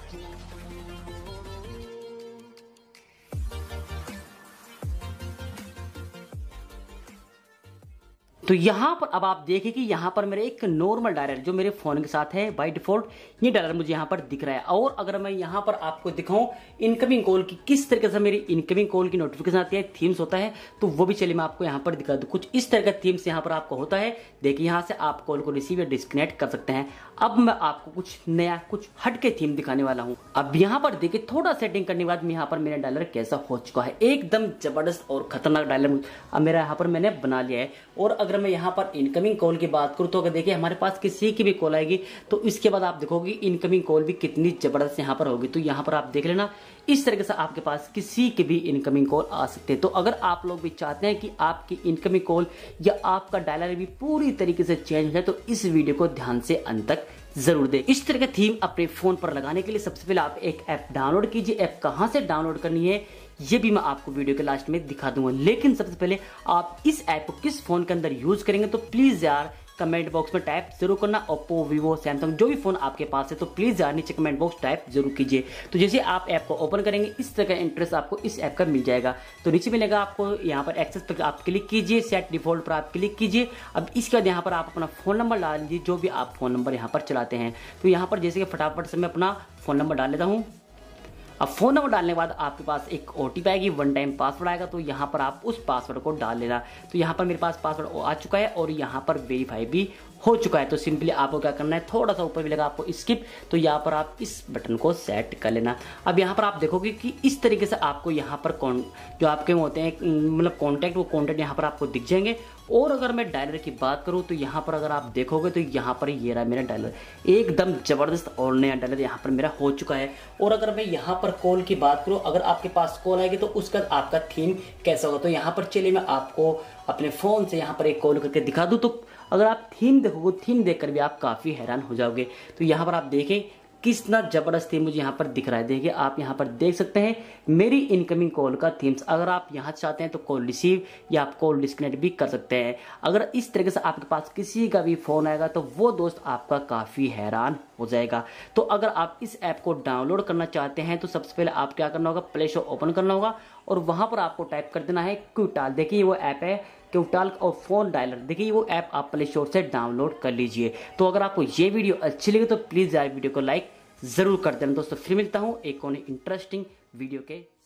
तो यहाँ पर अब आप देखें कि यहाँ पर मेरे एक नॉर्मल डायलर जो मेरे फोन के साथ है बाय डिफॉल्ट, ये डायलर मुझे यहाँ पर दिख रहा है। और अगर मैं यहाँ पर आपको दिखाऊं इनकमिंग कॉल की किस तरीके से मेरी इनकमिंग कॉल की नोटिफिकेशन आती है, थीम्स होता है, तो वो भी चलिए मैं आपको यहाँ पर दिखा दूं। कुछ इस तरह का थीम्स यहाँ पर आपको होता है। देखिए यहाँ से आप कॉल को रिसीव या डिस्कनेक्ट कर सकते हैं। अब मैं आपको कुछ नया कुछ हटके थीम दिखाने वाला हूँ। अब यहाँ पर देखिए थोड़ा सेटिंग करने के बाद यहाँ पर मेरा डायलर कैसा हो चुका है, एकदम जबरदस्त और खतरनाक डायलर अब मेरा यहाँ पर मैंने बना लिया है। और अगर मैं यहाँ पर इनकमिंग कॉल की बात करूं तो अगर देखिए हमारे पास किसी की भी कॉल आएगी तो इसके बाद आप देखोगे इनकमिंग कॉल भी कितनी जबरदस्त यहाँ पर होगी। तो यहाँ पर आप देख लेना इस तरीके से आपके पास किसी की भी इनकमिंग कॉल आ सकते हैं। तो अगर आप लोग भी चाहते हैं कि आपकी इनकमिंग कॉल या आपका डायलर भी पूरी तरीके से चेंज हो जाए तो इस वीडियो को ध्यान से अंत तक जरूर दें। इस तरह का थीम अपने फोन पर लगाने के लिए सबसे पहले आप एक ऐप डाउनलोड कीजिए। ऐप कहां से डाउनलोड करनी है ये भी मैं आपको वीडियो के लास्ट में दिखा दूंगा, लेकिन सबसे पहले आप इस ऐप को किस फोन के अंदर यूज करेंगे तो प्लीज यार कमेंट बॉक्स में टाइप जरूर करना। ओप्पो, वीवो, सैमसंग जो भी फोन आपके पास है तो प्लीज यार नीचे कमेंट बॉक्स टाइप जरूर कीजिए। तो जैसे आप ऐप को ओपन करेंगे इस तरह का इंटरेस्ट आपको इस ऐप का मिल जाएगा। तो नीचे मिलेगा आपको यहाँ पर एक्सेस पर आप क्लिक कीजिए, सेट डिफॉल्ट पर आप क्लिक कीजिए। अब इसके बाद यहाँ पर आप अपना फोन नंबर डाल दीजिए जो भी आप फोन नंबर यहाँ पर चलाते हैं। तो यहाँ पर जैसे कि फटाफट से मैं अपना फोन नंबर डाल लेता हूँ। अब फोन नंबर डालने के बाद आपके पास एक ओटीपी आएगी, वन टाइम पासवर्ड आएगा। तो यहाँ पर आप उस पासवर्ड को डाल लेना। तो यहाँ पर मेरे पास पासवर्ड आ चुका है और यहाँ पर वेरीफाई भी हो चुका है। तो सिंपली आपको क्या करना है, थोड़ा सा ऊपर मिलेगा आपको स्किप, तो यहाँ पर आप इस बटन को सेट कर लेना। अब यहाँ पर आप देखोगे कि इस तरीके से आपको यहाँ पर जो आपके होते हैं मतलब कॉन्टैक्ट, वो कॉन्टैक्ट यहाँ पर आपको दिख जाएंगे। और अगर मैं डायलर की बात करूं तो यहाँ पर अगर आप देखोगे तो यहाँ पर ये रहा मेरा डायलर, एकदम जबरदस्त और नया डायलर यहाँ पर मेरा हो चुका है। और अगर मैं यहाँ पर कॉल की बात करूं, अगर आपके पास कॉल आएगी तो उसका आपका थीम कैसा होगा, तो यहाँ पर चलिए मैं आपको अपने फोन से यहाँ पर एक कॉल करके दिखा दूं। तो अगर आप थीम देखोगे, थीम देखकर भी आप काफी हैरान हो जाओगे। तो यहाँ पर आप देखें कितना जबरदस्त थीम मुझे यहाँ पर दिख रहा है। देखिए आप यहाँ पर देख सकते हैं मेरी इनकमिंग कॉल का थीम्स। अगर आप यहाँ चाहते हैं तो कॉल रिसीव या आप कॉल डिस्कनेक्ट भी कर सकते हैं। अगर इस तरीके से आपके पास किसी का भी फोन आएगा तो वो दोस्त आपका काफी हैरान हो जाएगा। तो अगर आप इस ऐप को डाउनलोड करना चाहते हैं तो सबसे पहले आप क्या करना होगा, प्ले स्टोर ओपन करना होगा और वहां पर आपको टाइप कर देना है क्यूटाल। देखिए वो ऐप है क्यूटाल और फोन डायलर। देखिए वो ऐप आप प्ले स्टोर से डाउनलोड कर लीजिए। तो अगर आपको ये वीडियो अच्छी लगी तो प्लीज यार वीडियो को लाइक जरूर कर देना दोस्तों। फिर मिलता हूं एक और इंटरेस्टिंग वीडियो के